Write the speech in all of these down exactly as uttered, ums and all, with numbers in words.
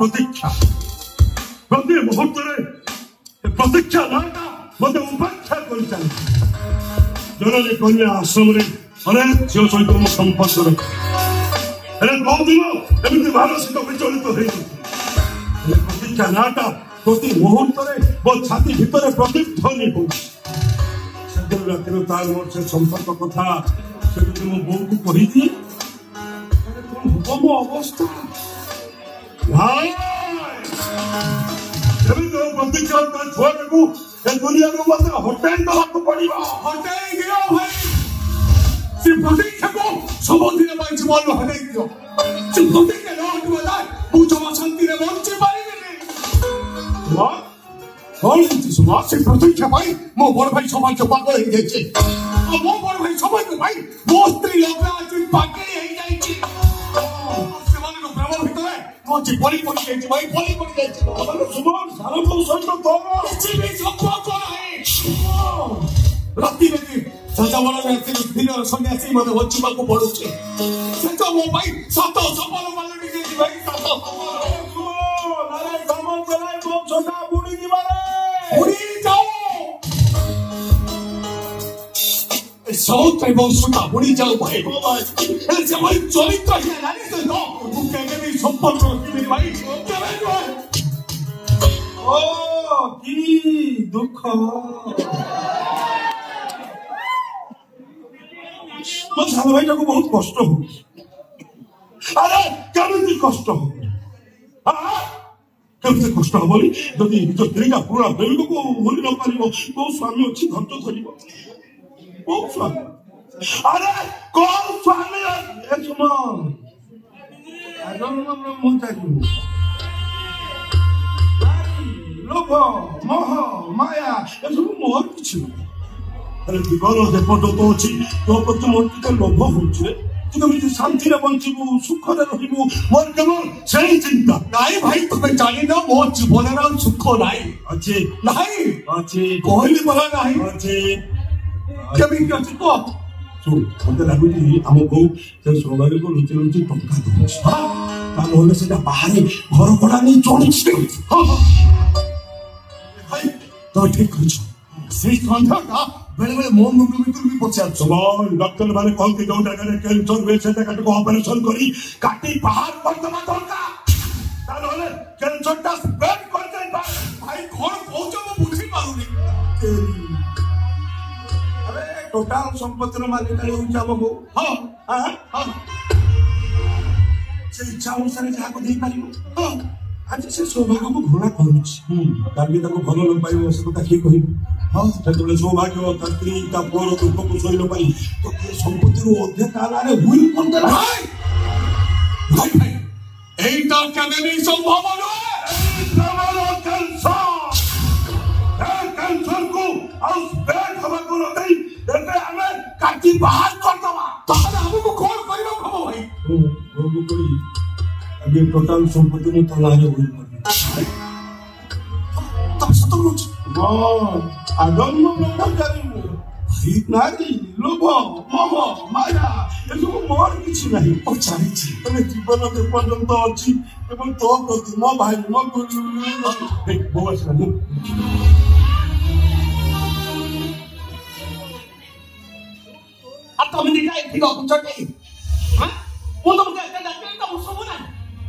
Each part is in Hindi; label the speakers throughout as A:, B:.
A: प्रतीक्षा प्रति मुहूर्त प्रतीक्षा नाटा मत उपेक्षा कर जननी कन्या आश्रम अनेक झील सहित मो संपर्क दिन मानसिक विचलित हो प्रतीक्षा नाटा प्रति मुहूर्त मो छाती भितर प्रतिध्वनि हो रात तार मोर से संपर्क कथा से मो बो को कही दिए हम मो अवस्था प्रतीक्षा छुआ को दुनिया को मत हटाई देवाक पड़ो हटाई दियो भाई से प्रतीक्षा को सबुदिन जीवन हटाई दियो से प्रतीक्षा न हटवा जाए मु जमा शांति रे बंची पारिबिनी कौन सुमा से प्रतीक्षा भाई मो बड़ भाई समाज के पागल हो जाइए मो बड़ भाई समाज के भाई मो स्त्री लोग आज पागल हो जाइए से माने को प्रेम भीतर मो जीवन पड़ी जाइए भाई पड़ी पड़ी जाइए मतलब सुमा सारा को सहित तो किसी भी संपर्क नहीं राती में सजा वाला राती में फिर सन्यासी मत बच्चा को पड़ोचे सजा मो भाई सातो सफल वाले भी जाइए भाई सातो नारे सामान चलाए मो छोटा बुढ़ी जी वाले बुढ़ी जाओ साउथ टाइप ऑफ सुना बुढ़ी जाओ भाई ऐसे भाई चरित्र है नानी से नो तू कहने भी संपर्क रखी भाई क्या है ओ की दुख मो साल भाई को बहुत कष्ट हो अरे केमती कष्ट हो केमती कष्ट हमारी जदि निज स्त्री का पुराना प्रेमिक को भूली न पार तो स्वामी अच्छी धैर्य धर कौन स्वामी अरे कौन स्वामी लोभ मोह माया ये सब मोहर किसी अरे जीवन जेपर्यंत अच्छी तो प्रति मोर टे लोभ हो तुम शांति बंचबू सुख मोर केवल से चिंता नाई भाई तुम्हें जानी ना मोर जीवन सुख नाई अच्छे नाई अच्छे कहली बला नाई अच्छे केमिति अछि तो सुन मते लागुची हम को से सोबारे को लुचि लुचि टंका दउछ हां ता होले सेटा बाहर घर कोडा नहीं चोणुछ हां भाई तो ठीक कुछ से संधा का बेले बेले मोन मुंड भीतर भी पचार सुबह डॉक्टर माने कहते जो जगह रे कैंसर वे से काट को ऑपरेशन करी काटी बाहर कर दमा दरका ता होले कैंसर टा स्प्रेड कर जाय भाई घर पहुंचो मु बुझी पारुनी अरे टोटल संपत्ति रो मालिक हो जाबो हां हां हां से इच्छा अनुसार जहा को दे पारिबो हां आज से सौभाग्य को घृणा करूछ काली ताको भलो न पाइबो से कथा की कहिबो हां जतले सौभाग्य तत्री का पोर दुख को सोइल पाई तो संपत्ति रो अधिकार रे हुई कोन दे भाई भाई भाई एटा केने नहीं संभव न नमरो कैंसर ए कैंसर को आउस बैठ हवा को नहीं देते हमें काटी बाहर कर दवा ताले हमको कौन करिबो खबो भाई ओ ओ कोई अभी टोटल संपत्ति में तलाने हुई पड़ी तब सतो रोज वाह आदम में लोग करेंगे भाई नारी लोभ मोह माया ये सब मोर किछि नहीं ओ चाहि छी तने जीवन में पर्यंत अछि केवल तो प्रति मो भाई मो गुरु देख बोस रहू आ तुम दिखा एक ठीक कुछ नहीं हां वो तो मुझे कहता है तो मुझे सब ना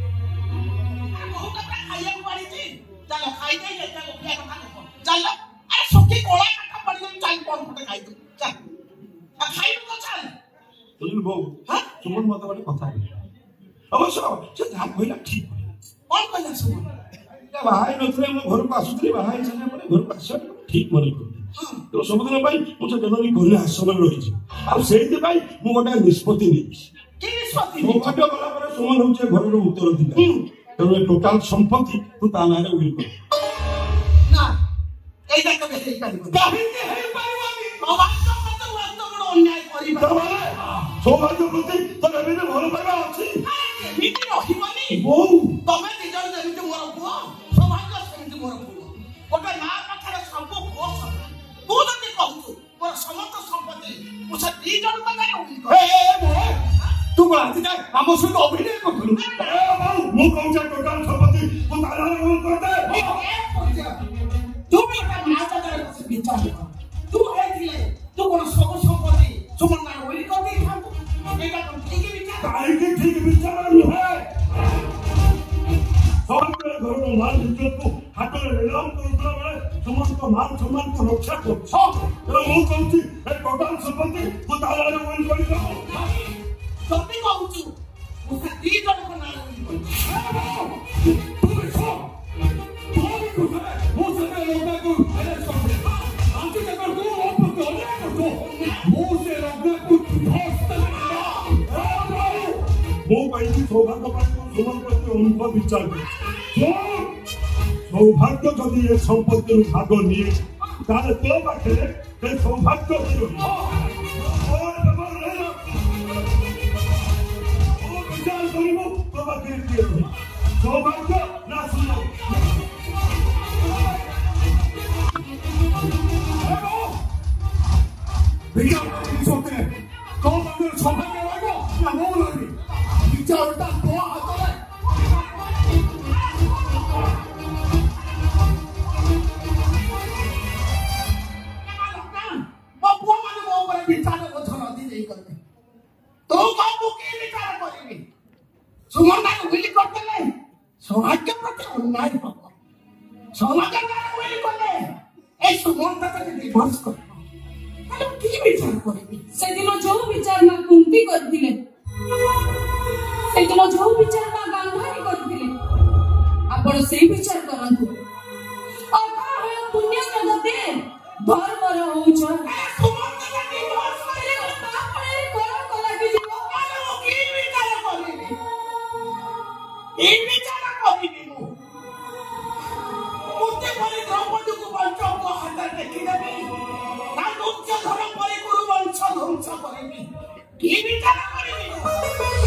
A: चलो खाई दे ये चलो क्या कथा देखो चलो अरे सुखी कोला कथा पड़ गई चल कौन फटे खाई दो चल अब खाई तो चल तुम बो हां तुम मत वाली कथा है अवश्य से ध्यान होइला ठीक कौन कहला सुन या भाई नथरे मो घर को आसुतली भाई सने परे घर को आसु ठीक मरे को तो सब दिन भाई मुझे जननी घरे आश्रम रही छी अब सेति भाई मु गोटा निष्पत्ति नै की निष्पत्ति मो भाग्य गला परे सुमन होचे घर रो उत्तर दिला तो टोटल संपत्ति तू ताना रे उइल कर ना एटा कबे हे पारिबो काहे के हे पारिबोनी समाज मत मत बड़ अन्याय करी तमारे समाज प्रति तोर एबे भलो पाइबा अछि एमिति रहिबनी ओ तमे निजर जेमिति मोर पुआ समाज सेमिति मोर पुआ ओटा ना कथारे सब कोस तू जति कहू मोर समस्त संपत्ति मुसे दी जन कथारे उइल कर ए ए तू बात जा हम सुन अभिनय करथुनु ए बाबू मु कहू टोटल संपत्ति
B: संपत्ति तू ताला रोल कर दे
A: तू भी का माता करे से विचार तू है दिले तू कोन सब संपत्ति सुमन ना होई कर दे हम एटा तुम ठीक विचार
B: काहे के ठीक विचार है सबके घर में मान इज्जत को हाथ में नीलाम करतला बेले समस्त मान सम्मान को रक्षा कर तो मु कहूची ए टोटल संपत्ति तू ताला रोल कर दे
A: सभी कहूची मुझे दी जन को ना
B: तू देखो तू भी कुछ है मुझे लोगों को अरे समझे आंटी के कर तू ऊपर तो ले कर तू मुझे लोगों को दोस्त वो पैंती सौभाग्य पर सुमन करते उनका विचार सौभाग्य जदि ये संपत्ति भाग निये ताले तो पाखे ते सौभाग्य दियो और नंबर रहना ओ विचार करिवो तो बाकी दियो सौभाग्य ना सुनो भैया सोते कौन बंदर सौभाग्य वाला ना वो लगी विचार ता तो हाथ में
A: तो बाबू के विचार करेंगे सुमन विल करते ले सौभाग्य प्रति अन्याय हो समाज का विल करले ए सुमन तक डिवोर्स कर अरे की विचार करेंगे
C: से दिन जो विचार ना कुंती कर दिले से दिन जो विचार ना गांधारी कर दिले आपण से विचार करंतु आ का है पुण्य जगते धर्म रे होउछ
A: सुमन तक डिवोर्स करे
C: आपने कर कला के जीव
A: की विचार करेंगे ए विचार करेंगे मु मुझे बोले द्रौपदी को बंचो को हाथ देखि देबी ना मुख्य धर्म परे गुरु वंश ध्वंस करेंगे की विचार करेंगे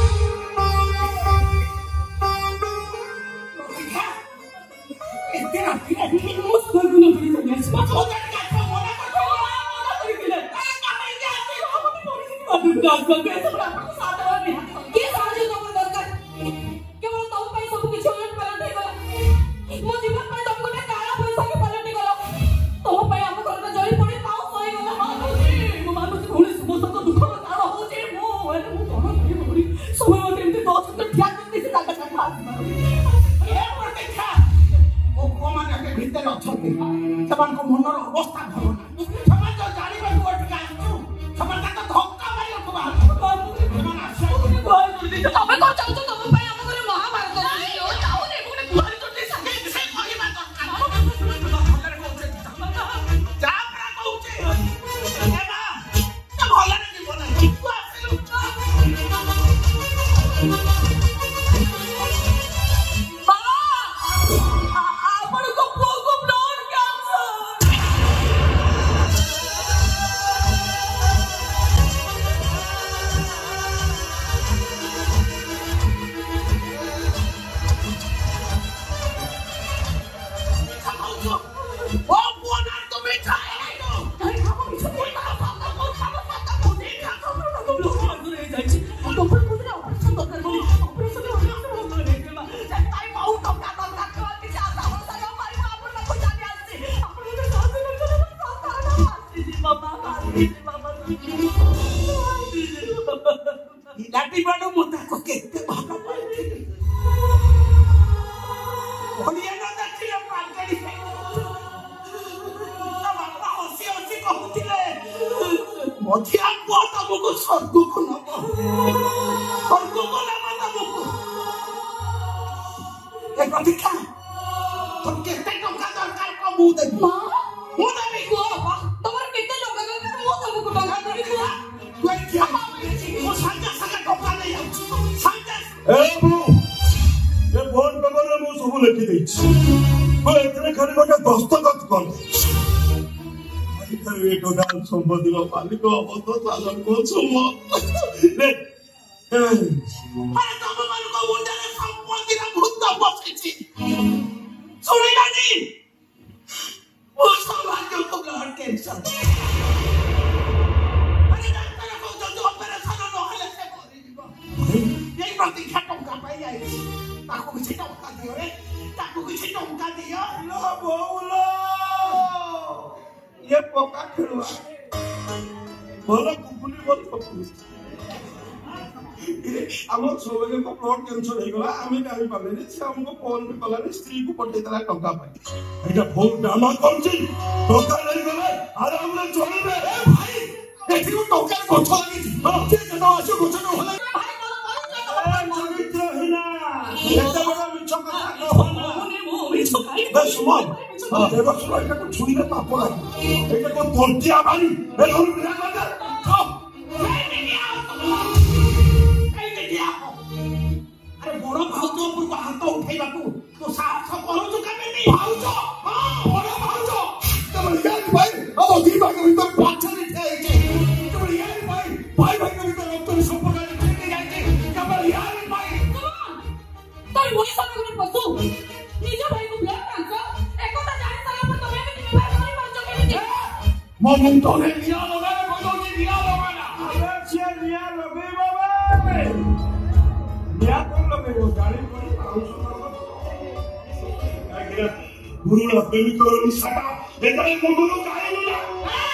A: इतना फिर मुझ पर गुना फिर जाने से मत होता है क्या मोना को मोना कर के अरे कहां जाते हो हम परिस्थिति में डाल कर कैसे आपको साथ में
C: के साजे तो दरकार केवल तो पे सब कुछ उलट पलट गला मो जीवन पर तुमको ने काला पैसा के पलट गला तो पे हम घर में जड़ी पड़ी पाऊ होई गला मानुजी मो मानुजी घोड़ी समस्त को दुख तारो हो जे मो एने मो कोन करी बड़ी समय मते एमती दोस्त तो ध्यान देते से ताका ताका
A: ए मते खा ओ कोमान के भीतर अछते समान को मनर अवस्था भलो ना समान जो जानी में कोट का समान का तो धक्का मारियो को बाहर समान आशा
C: तबे को चाहू तो तुम पे हम करे महाभारत यो जाऊ ने मुने बुहारी तो दे सके
A: से कोई बात दरकार जा परा कहूचे ए बा त भलो रे जीवन तू आसिलु
C: बाबा आपण को को को ब्लड कैंसर
A: ओ बोना तुम्हें चाहेगा
C: अरे हम इसे बोल का पापा को खाना पाता को देखा तो लोग मारे जाई तो पर मुझे ऑपरेशन तो कर ऑपरेशन हो गया तो ना ताई माउ तो का तो का को के जाता हो सगा मारी आपण ना को जाने आसे आपण ने साथ में कर पाता ना आसे जी बाबा आसे जी बाबा
A: लाठी बाडू मोटा को केते भागा पाई ओलिया ना देखियो पागड़ी बाबा हसी हसी कहूतिले मझिया को तमको स्वर्ग को नब स्वर्ग को नब तमको ए प्रतीक्षा तुम केते टंका दरकार को मु देबी
C: मां
A: मु देबी
C: को बाबा तमर केते लोग का मो तुमको टंका देबी को
A: तू क्या मो संजा संगा टंका ले जाऊ संजा
B: ए बु ये बोर्ड पेपर में मु सब लिखि देछि को एतने खाली गोटे दस्तखत कर इधर एक टोटल संपत्ति रो मालिक अब तो सालन को सुम ले
A: अरे तम मन को मुंडे संपत्ति रा भूत बसिछि सुनिला जी वो सौभाग्य को ब्लड कैंसर अरे डॉक्टर को जल्दी ऑपरेशन न होले से मरि जीव यही प्रतीक्षा टंका पाई जाई ताको किछि टंका दियो रे
B: ये पक्का खेलुआ भल कुकुली भल पकुली आम सौभाग्य को ब्लड कैंसर हो गला आम जानी पारे से हमको फोन भी कलानी स्त्री को पठेला टंका पाई एटा बहुत ड्रामा करछि टंका नहीं गला आराम से चलबे ए भाई एठी को टंका गछ लागि हां के जनो आसो गछ न होला भाई चरित्र हिना एटा बड़ा मिछ कथा कहने मो मिछ काई बस सुमन हां देखो सुमन एटा को छुरी में पाप लागि एटा को तोंटिया भाई ए घर बिना कर
A: अरे बड़ भाउज ऊपर हाथ उठेबा तो साहस करू केमे भाउज हां बड़ भाउज
B: तब यार भाई अब दी भाई के भीतर पाछा नहीं थे तब यार भाई भाई भाई के भीतर अब तो संपर्क नहीं जाते तब यार भाई
C: तो वही सब में पसु निज भाई को ब्लड कैंसर एकता जाने सारा पर तुम्हें भी भाई भाई बच्चों के लिए
B: मम तो ने लिया लगा को तो लिया लगा अरे से लिया लगे बाबा लिया तो लगे वो गाड़ी पर हाउस आगे गुरु ला बेबी तो निसाटा एटा को गुरु गाड़ी ना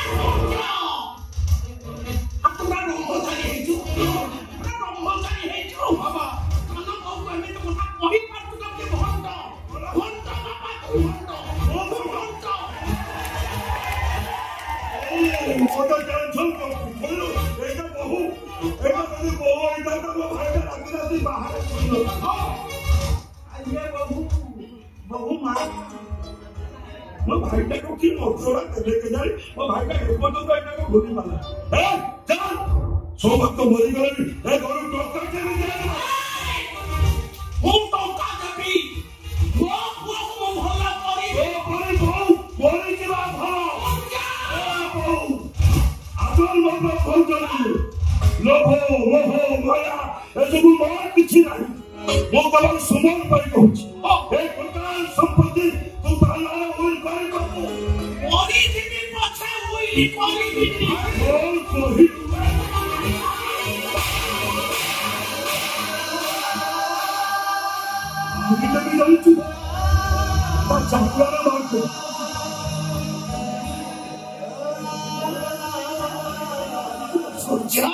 A: अब तुम रोमो जानी है जो रोमो जानी है जो बाबा खाना खाओ में तो मुझे वही पर तुम के बहुत बहुत बाबा बहुत बहुत
B: ए मोटा टेंशन को बोलो एटा बहु एटा कभी बहु एटा तो भाई का राती राती बाहर सुनो
A: ये बहु बहु मां
B: वो भाई का को की मोटोरा लेके जाए वो भाई का एक फोटो तो एटा को गोली मारा ए चल सो वक्त मरी गली ए गोरू डॉक्टर के भी जाए
A: हूं तो का देबी वो वो को भला करी
B: ए बोली बहु बोली की बात हो ए बहु आदल बाबा बहुत जल्दी लोभो मोह माया ए सब बात किछि नहीं वो कलम सुमन पर कहूछ ए प्रकार संपत्ति तू ताला होई कर को
A: ओरी दिनी पछे होई कोरी दिनी
B: बोल कोही मुझे भी जानी तू बस चक्कर मार दे
A: सोचा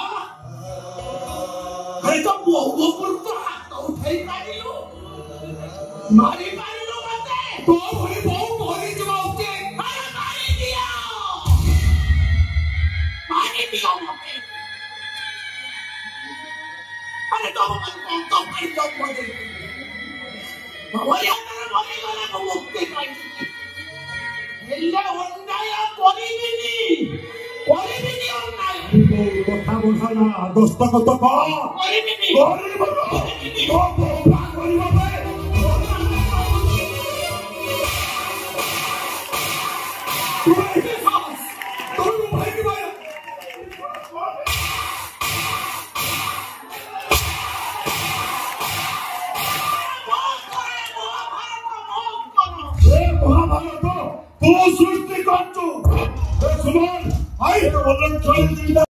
A: है तो वो वो पर तो हाथ उठाई पारिलो मारी पारिलो मते तो भरी बहुत भरी जवाब के अरे मारी दिया मारी दिया मते अरे तो मन को तो भाई तो मजे बाबा यार मेरे मरे गले को मुक्ति पाई एल्ले अन्याय करी दिनी करी दिनी अन्याय
B: কথা বলছা না দশটা কথা কো
A: करी दिनी
B: করি বলো ও বাবা করি বাবা তুমি ভাই কি ভাই এ মহাভারত তো সৃষ্টি করছো এ সুমন আই বললাম চল